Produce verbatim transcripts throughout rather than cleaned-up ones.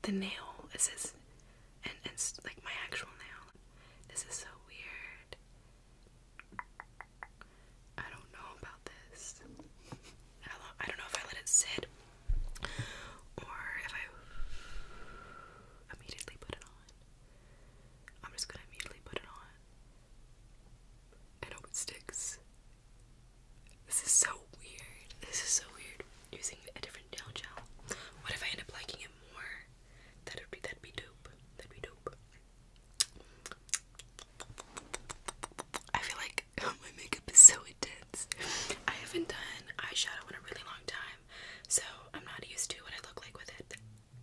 the nail. It says, and it's like my actual nail. This is so weird. I don't know about this. I don't, I don't know if I let it sit or if I immediately put it on. I'm just gonna immediately put it on. I hope it sticks. This is so weird. This is so weird. Using a different nail gel. What if I end up liking it more? That'd be that'd be dope. That'd be dope. I feel like my makeup is so intense. I haven't done eyeshadow in a really long time, so I'm not used to what I look like with it.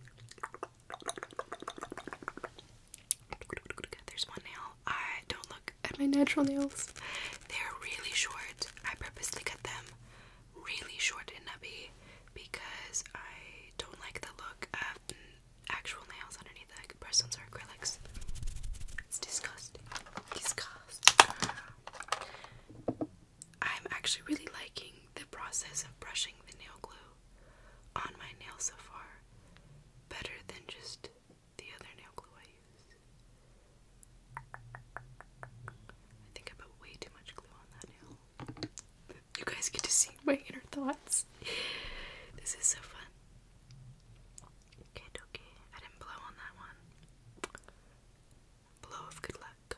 There's one nail. I don't look at my natural nails. They're really short. I purposely cut them really short and nubby because I don't like the look of actual nails underneath the press-ons or acrylics. It's disgusting. Disgusting. I'm actually really liking the process of brushing the nail glue on my nails so far. Better than just the other nail glue I use. I think I put way too much glue on that nail. You guys get to see my inner thoughts. This is so fun. Okay, okay. I didn't blow on that one. Blow of good luck.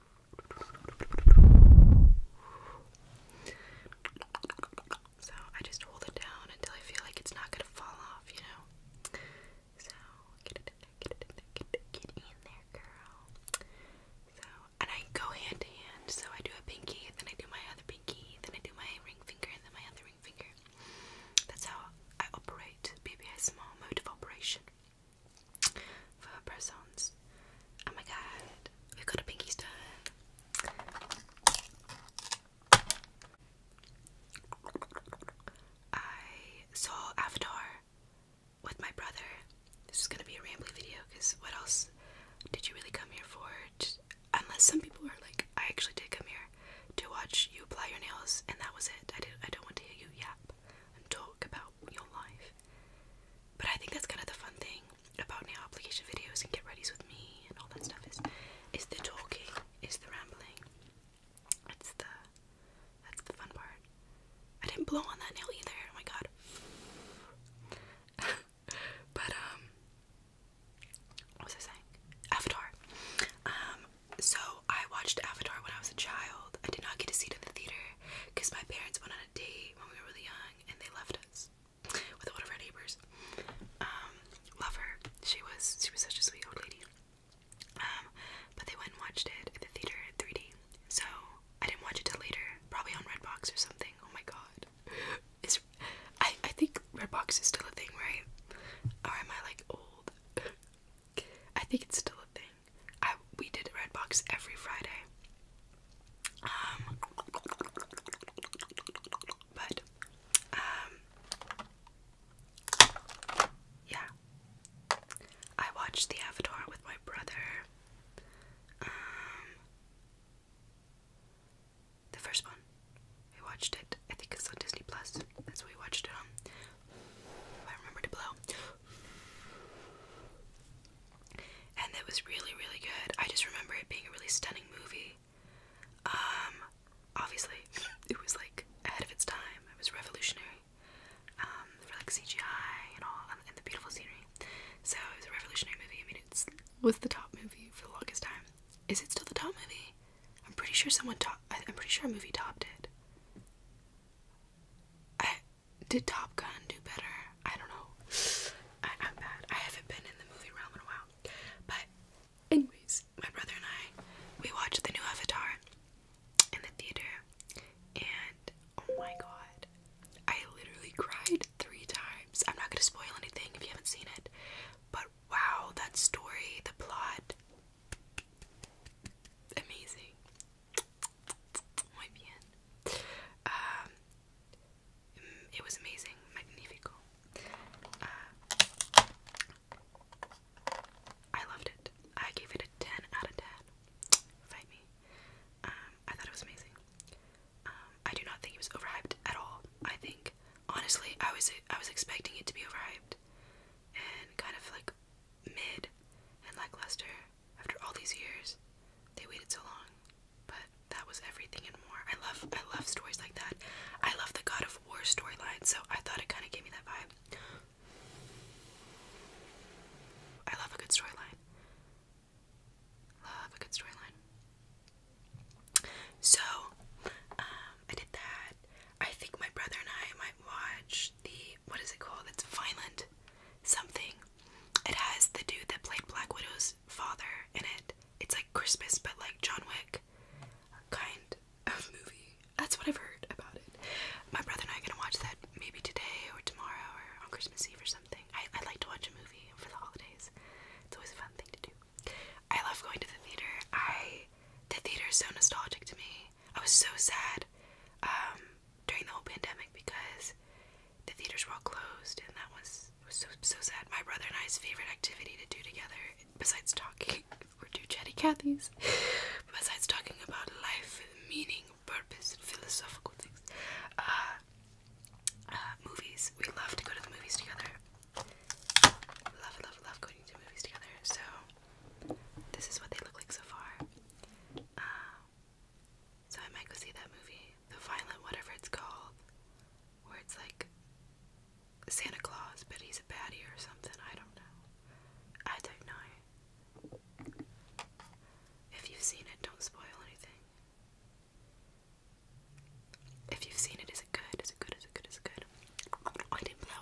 So I just hold it down until I feel like it's not gonna fall off, you know? So get it in there, get it in there, get, it, get in there, girl. So, and I go hand to hand. So I do a pinky, then I do my other pinky, then I do my ring finger, and then my other ring finger. That's how I operate. B B S small mode of operation for press-ons. Oh my god, we've got a pinky done. I saw Avatar with my brother. This is gonna be a rambly video because what else did you really come here for? Just, unless some people are like, I actually did come here to watch you apply your nails, and that was it. I did. I don't want to hear you yap and talk about your life. But I think that's kind of the fun thing about nail application videos and get readies with me and all that stuff is, is the talking, is the rambling. It's the, that's the fun part. I didn't blow on that nail either. Oh my god. But um, what was I saying? Avatar. Um, so I watched Avatar when I was a child. I did not get to see it in the theater because my parents went on a date when we were really young and they left us with one of our neighbors. Um, love her. She was she was such a sweet old lady. Um, but they went and watched it in the theater in three D. So I didn't watch it till later, probably on Redbox or something. Oh my god. Is I I think Redbox is still a thing, right? Or am I like old? I think it's still a thing. I we did Redbox every Friday. Um, but um, yeah, I watched the Avatar with my brother. Um, the first one, we watched it. I think it's on Disney Plus. That's what we watched it on. I remember to blow. And it was really, really good. I just remember it being a really stunning movie. Um, obviously, it was like ahead of its time. It was revolutionary. Um, for like C G I and all, and the beautiful scenery. So it was a revolutionary movie. I mean, it's was the top movie for the longest time. Is it still the top movie? I'm pretty sure someone top. I'm pretty sure a movie topped it. I did Top Gun do better? I don't know. I, I'm bad. I haven't been in the movie realm in a while. But anyways, my brother and I, we watched the new Avatar in the theater, and oh my god, I literally cried three times. I'm not gonna spoil anything if you haven't seen it, but wow, that story, the plot, amazing. Muy bien. Um, it was amazing, magnifico. Christmas Eve or something. I, I like to watch a movie for the holidays. It's always a fun thing to do. I love going to the theater. I the theater is so nostalgic to me. I was so sad um, during the whole pandemic because the theaters were all closed, and that was it was so so sad. My brother and I's favorite activity to do together, besides talking, were do Chatty Cathy's. Besides talking about life, meaning, purpose, and philosophical things. Uh, uh, movies. We love to go to the movies together. Love, love, love going to movies together. So this is what they look like so far. Uh, so I might go see that movie, The Violent, whatever it's called, where it's like Santa Claus, but he's a baddie or something. I don't know. I don't know. If you've seen it, don't spoil anything. If you've seen it, is it good? Is it good? Is it good? Is it good? I didn't blow.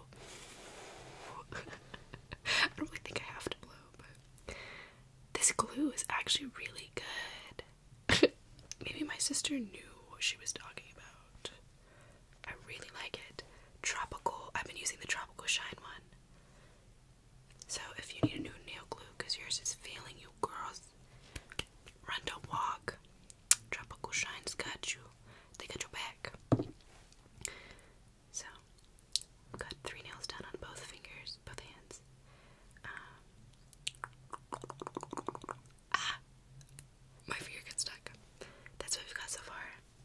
I don't really think I have to blow, but this glue is actually really good. Maybe my sister knew what she was talking about. I really like it. Tropical. I've been using the Tropical Shine one. So if you need a new nail glue because yours is failing you, girls, run, don't walk. Tropical Shine's got you. They got your back. So, got three nails done on both fingers, both hands. Um, ah! My finger got stuck. That's what we've got so far.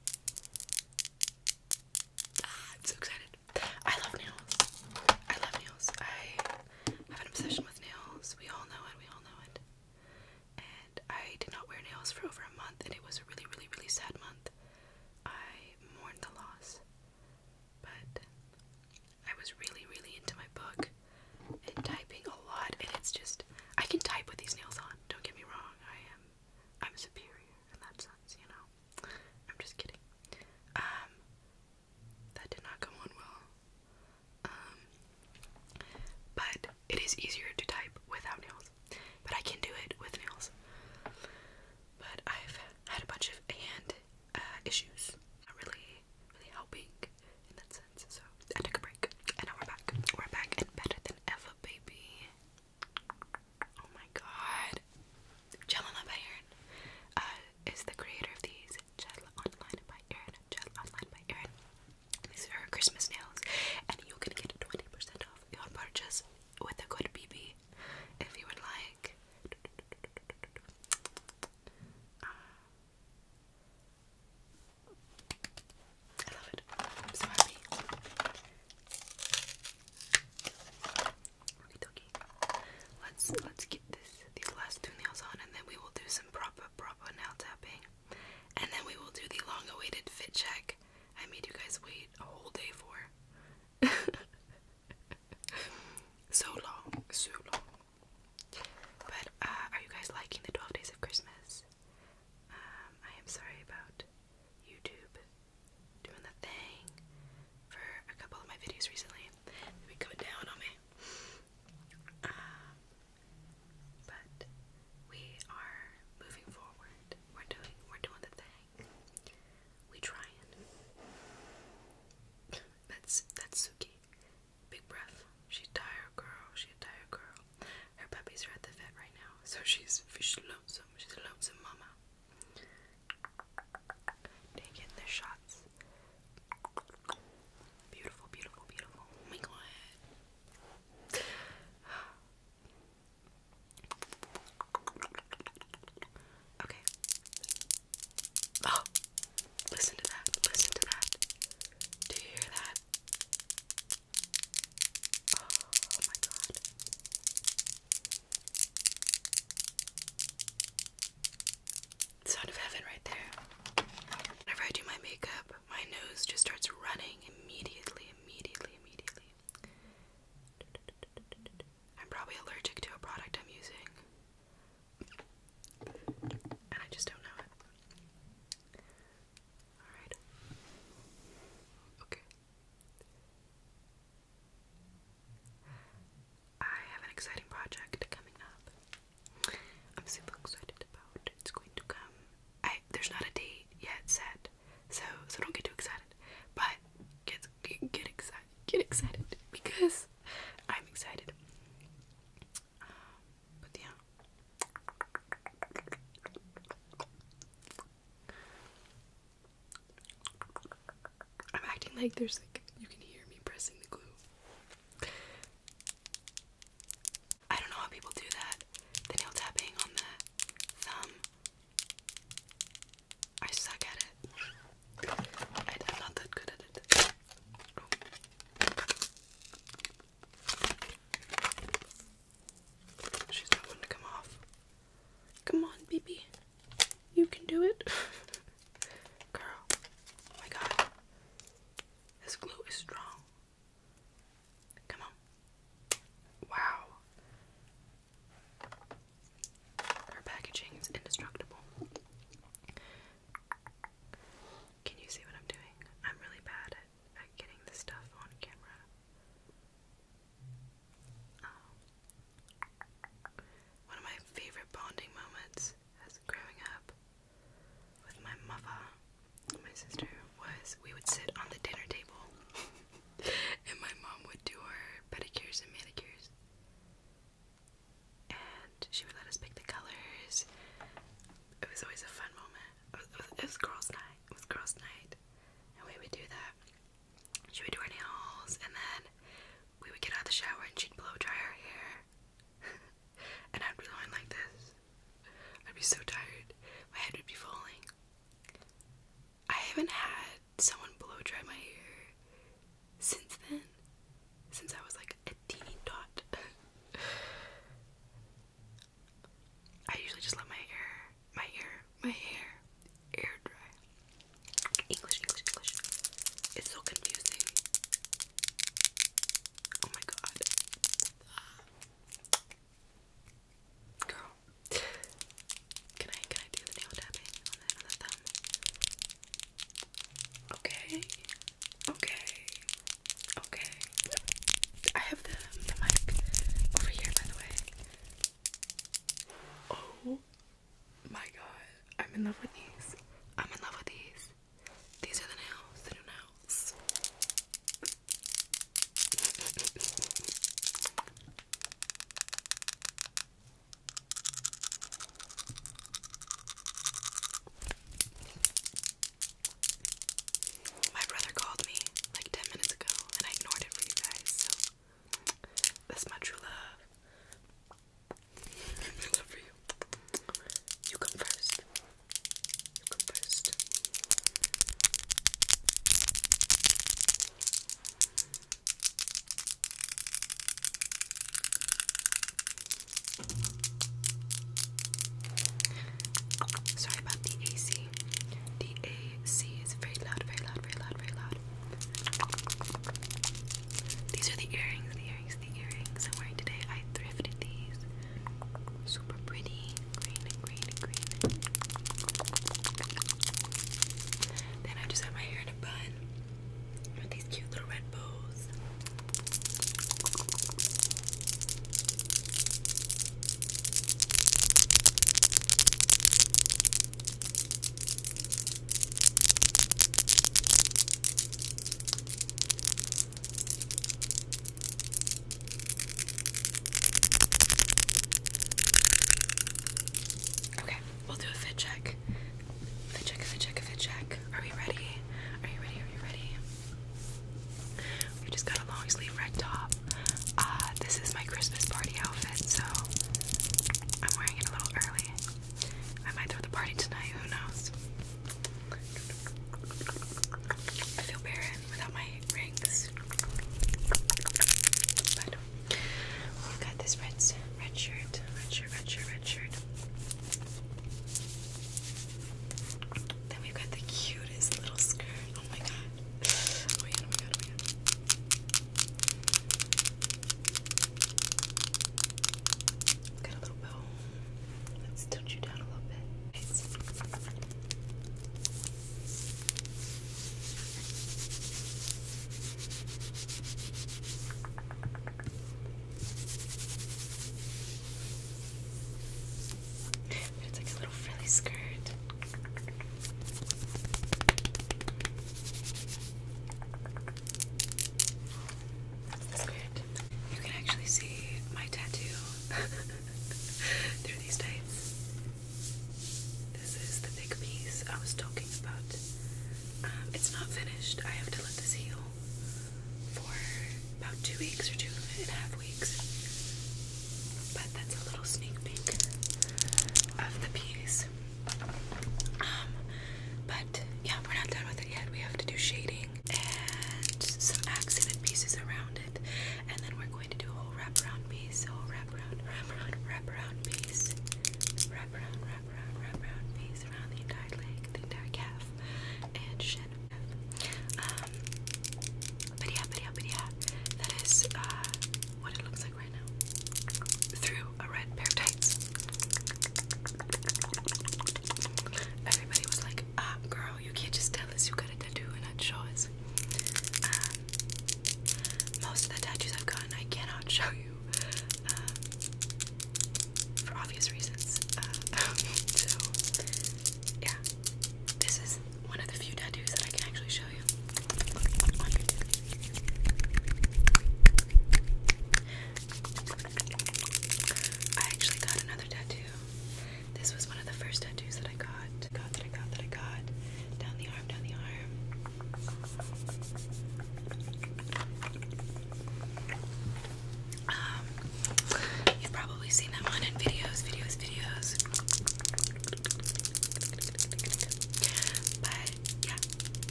Ah, I'm so excited. I love nails. I love nails. I have an obsession with nails. We all know it. We all know it. And I did not wear nails for over a month, and it was a really, really, really sad month. I mourned the loss. But I was really, really into my book and typing a lot, and it's just, I can type with these nails on. Don't get me wrong. I am, I'm superior in that sense, you know. I'm just kidding. Um, that did not go on well. Um, but it is easier to type without nails. But I can do it with nails. But I've had a bunch of hand uh, issues. Not really, really helping in that sense. So I took a break, and now we're back. We're back and better than ever, baby. Oh my god. Gel Online by Erin uh, is the creator of these. Gel Online by Erin. Gel Online by Erin. These are her Christmas nails, and you can get twenty percent off your purchase with the code B B if you would like. I love it. I'm so happy. Okay, let's let's get this these last two nails on, and then we will do some proper proper nail tapping, and then we will do the long-awaited fit check. I made you guys wait a whole day for. So long, so long. But uh, are you guys liking the twelve Days of Christmas? Um, I am sorry about YouTube doing the thing for a couple of my videos recently. They've been coming down on me. Um, but we are moving forward. We're doing, we're doing the thing. We trying. That's that's Suki. Big breath. She's tired, girl. She's a tired girl. Her puppies are at the vet right now, so she's she's lonesome. She's a lonesome mama. They getting their shots. Beautiful, beautiful, beautiful. Oh my god. Okay. Oh, listen to that. Listen to that. Do you hear that? Oh my god. Sound of heaven right there. Whenever I do my makeup, my nose just starts running immediately, immediately, immediately. I'm probably allergic to a product I'm using. And I just don't know it. Alright. Okay. I have an exciting project coming up. I'm super excited about it. It's going to come. I there's not a date yet set, so so don't get too excited. But get get, get excited, get excited because Like there's like, you can hear me pressing the glue. I don't know how people do that. The nail tapping on the thumb. I suck at it. I, I'm not that good at it. Oh. She's not wanting to come off. Come on, B B. You can do it. Girl. Oh my god. This glue is strong. Come on. Wow. Her packaging is indestructible. Can you see what I'm doing? I'm really bad at, at getting this stuff on camera. Oh. One of my favorite bonding moments as growing up with my mother, my sister, was we would sit on the dinner table and my mom would do our pedicures and manicures. And she would let us pick the colors. It was always a fun moment. It was, it was, it was girls' night. It was girls' night. And we would do that. She would do our nails, and then we would get out of the shower and she'd blow dry our hair. And I'd be going like this. I'd be so tired. My head would be falling. I haven't had someone blow dry my hair since then. Since I was like a teeny dot. I usually just let my hair, my hair, my hair, air dry. English, English, English. It's so confusing. Oh my god. Girl. Can I, can I do the nail tapping on the, on the thumb? Okay. Okay. Okay. I have the, the mic over here, by the way. Oh my god. I'm in love with these. I'm in love with these. These are the nails, the new nails. My brother called me like ten minutes ago and I ignored it for you guys, so that's my true love. My love for you. You come first. You come first. Sorry about the A C. The A C is very loud, very loud, very loud, very loud. These are the earrings, the earrings, the earrings I'm wearing today. I thrifted these. Super pretty. Green and green and green. Then I just have my hair in a bun with these cute little red bows. Okay, we'll do a fit check. Fit check, fit check, fit check. Are we ready? Are you ready? Are you ready? We just got a long sleeve red top. Uh, this is my Christmas party outfit, so I'm wearing it a little early. I might throw the party tonight, who knows? I feel barren without my rings. But we've got this red, red shirt, red shirt, red shirt, red shirt. Then we've got the cutest little skirt. Oh my god. Oh my god, oh my god, oh my god. Got a little bow. Let's tilt you down a little bit. It's It's like a little frilly skirt. That's the skirt. You can actually see my tattoo through these tights. This is the big piece I was talking about. Um, it's not finished. I have to let this heal. about two weeks or two and a half weeks. But that's a little sneak peek of the piece. Um, but yeah, we're not done with it yet. We have to do shading and some accented pieces around it, and then we're going to do a whole wraparound piece, a whole wraparound, wraparound, wraparound piece, wraparound, wraparound, wraparound piece around the entire leg, the entire calf, and shin. Um, but yeah, but yeah, but yeah, that is uh, what it looks like right now through a red pair of tights.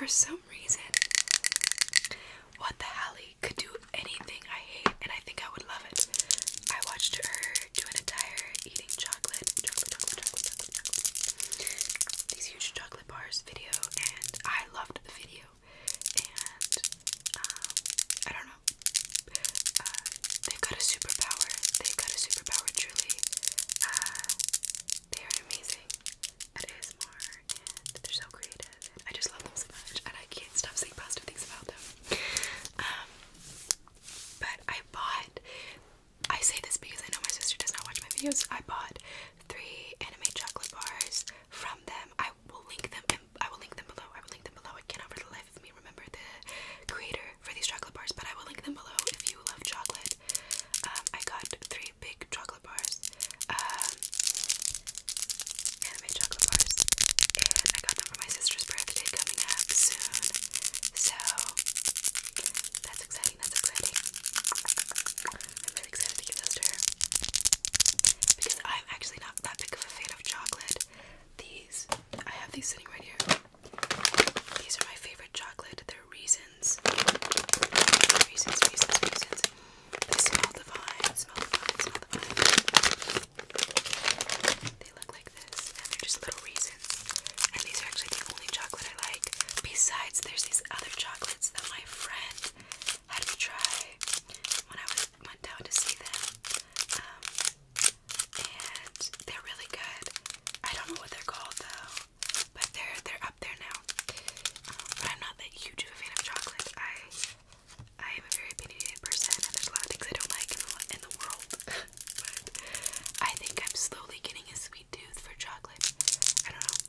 for some reason, What the Hallie could do anything I hate, and I think I would love it. I watched her do an entire eating chocolate, chocolate, chocolate, chocolate, chocolate, chocolate, these huge chocolate bars video, and I loved the video. And um, I don't know. Uh, they've got a superpower. They've got a superpower, truly. Uh, they are amazing at A S M R, and they're so creative. And I just love them so much, and I can't stop saying positive things about them. Um, but I bought. I say this because I know my sister does not watch my videos. I bought three anime chocolate bars from them. I will link them. In, I will link them below. I will link them below. I cannot for the life of me remember the creator for these chocolate bars, but I will link them below if you love chocolate. Um, I got three big chocolate bars, um, anime chocolate bars, and I got them for my sister's birthday coming up soon. So that's exciting. That's exciting. I'm really excited to give those to her because I'm actually not that big of a fan of chocolate. These, I have these sitting right here. These are my favorite chocolate. They're Reasons. Reasons, Reasons, Reasons. They smell divine, smell divine, smell divine. They look like this, and they're just little Reasons. And these are actually the only chocolate I like. Besides, there's these other chocolates that my friend had me try when I was, went down to see them. Um, and they're really good. I don't know what they're called though, but they're they're up there now. Um, but I'm not that huge of a fan of chocolate. I I am a very opinionated person, and there's a lot of things I don't like in the, in the world. But I think I'm slowly getting a sweet tooth for chocolate. I don't know.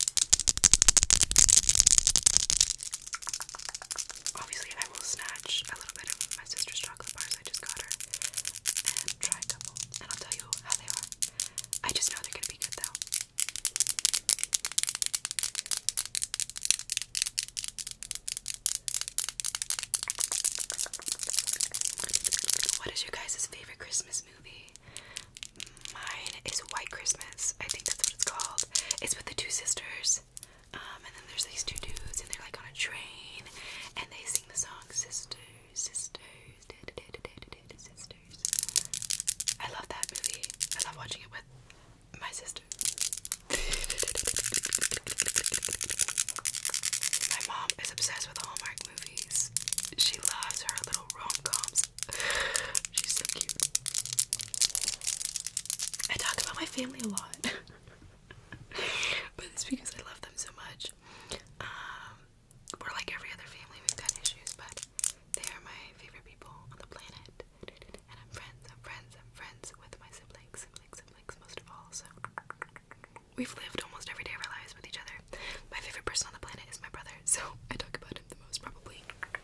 Obviously, I will snatch a little bit of my sister's chocolate bars I just got her and try a couple, and I'll tell you how they are. I just know they're gonna be good though. What is your guys' favorite Christmas movie? Mine is White Christmas. I think that's what it's called. It's with the two sisters. Um, and then there's these two dudes, and they're like on a train, and they sing the song Sisters, Sisters, da da da da da da Sisters. I love that movie. I love watching it with my sister. My mom is obsessed with Hallmark movies. She loves her little rom-coms. She's so cute. I talk about my family a lot. But it's because I love them so much. Um, we're like every other family. We've got issues, but they are my favorite people on the planet. And I'm friends, I'm friends, I'm friends with my siblings, siblings, siblings, most of all. So we've lived almost every day of our lives with each other. My favorite person on the planet is my brother, so I talk about him the most probably.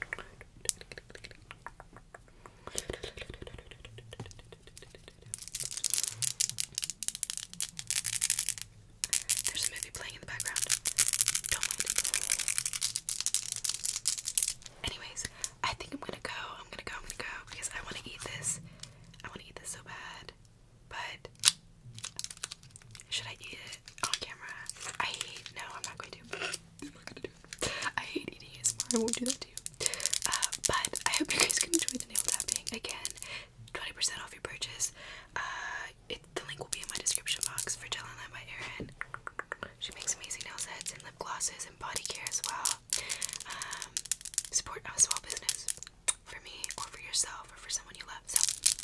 There's a movie playing in the background. Don't mind it. Anyways, I think I'm gonna go. I'm gonna go. I'm gonna go because I want to eat this. I want to eat this so bad. But should I eat it on camera? I hate. No, I'm not going to. I'm not gonna do it. I hate eating A S M R. I won't do that to you. Uh, but I hope you guys can enjoy the nail tapping. Again, twenty percent off your purchase. Uh, it, the link will be in my description box for Gel and Lime by Erin. She makes amazing nail sets and lip glosses and body care as well. Um, support a small business for me or for yourself or for someone you love. So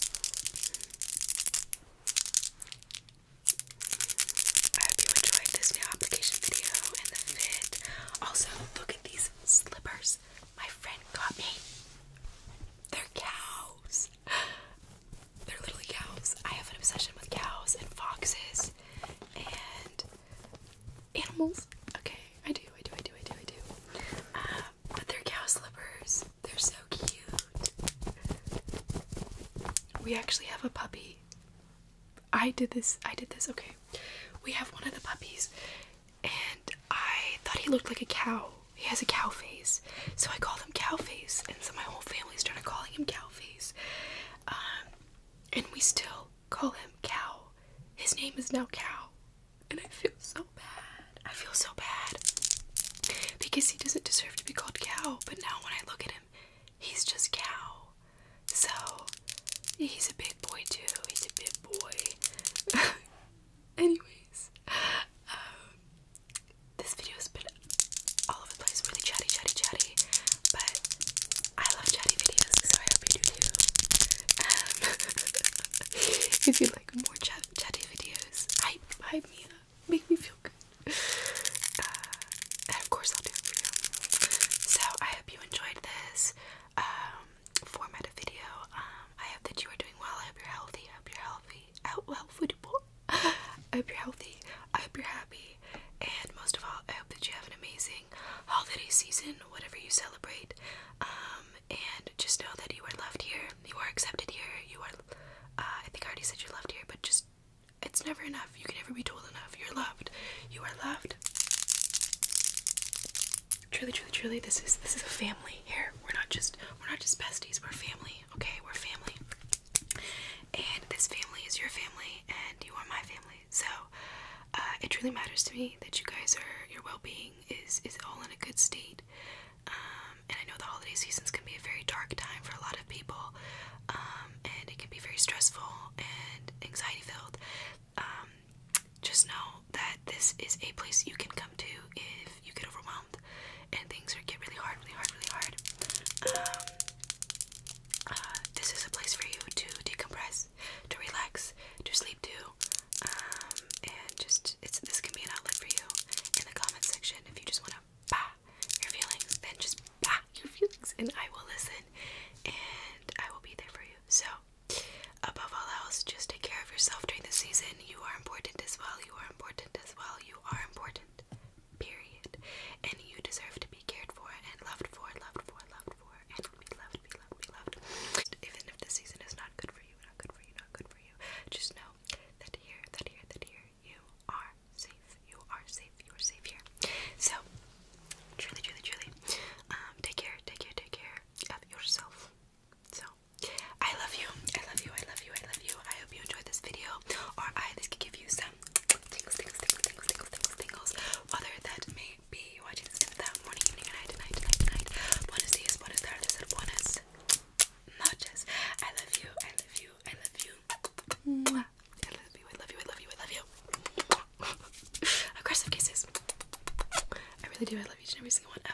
I hope you enjoyed this nail application video and the fit. Also, look at these slippers my friend got me. They're cows. They're literally cows. I have an obsession with cows and foxes and animals. Okay, I do, I do, I do, I do, I do. Um, but they're cow slippers. They're so cute. We actually have a puppy. I did this, I did this, okay. We have one of the puppies, and I thought he looked like a cow. He has a cow face, so I called him Cowface, and so my whole family started calling him Cowface. Um, and we still call him Cow. His name is now Cow, and I feel so bad. I feel so bad because he doesn't deserve to be called Cow. He's a big boy too. He's a big boy. Anyways, um, this video has been all over the place, really chatty, chatty, chatty. But I love chatty videos, so I hope you do too. Um, if you like more chat chatty videos, hype, hype me up, make me feel good. Uh, and of course, I'll do it for you. So I hope you enjoyed this um, format of video. Um, I hope that you are doing well. I hope you're healthy. I hope you're healthy. Out well, football. I hope you're healthy. I hope you're happy. And most of all, I hope that you have an amazing holiday season, whatever you celebrate. Um, and just know that you are loved here. You are accepted here. You are, uh, I think I already said you're loved here, but just, it's never enough. You can never be told enough. You're loved. You are loved. Truly, truly, truly, this is this is a family here. We're not just we're not just besties. We're family. Okay, we're family. And this family is your family, and you are my family. So uh, it truly matters to me that you guys are your well-being is is all in a good state. Um, and I know the holiday seasons can be a very dark time for a lot of people, um, and it can be very stressful and anxiety-filled. Um, just know that this is a place you can come to if you get overwhelmed and things are get really hard, really hard, really hard. Um, uh, this is a place for you to decompress, to relax, to sleep to, um, and just it's this can be an outlet for you. In the comment section, if you just want to bah your feelings, then just bah your feelings, and I will listen, and I will be there for you. So, above all else, just take care of yourself during the season. You are important as well. You are important as well. You are important. Period. And you deserve to be cared for and loved for, loved for, loved for, and be loved, be loved, be loved. Even if the season is not good for you, not good for you, not good for you, just know that here, that here, that here, you are safe. You are safe. You are safe here. So, truly, truly, truly, um, take care, take care, take care of yourself. So, I love you. I love you. I love you. I love you. I hope you enjoyed this video, or I this could give you some tingles, tingles, tingles, tingles, tingles, tingles, tingles. Whether that may be watching this in the morning, evening, night, night, night, night. Buenos dias, buenas tardes, and buenas noches. I love you. I love you. I love you. Mwah. I love you. I love you. I love you. I love you. Aggressive kisses. I really do. I love each and every single one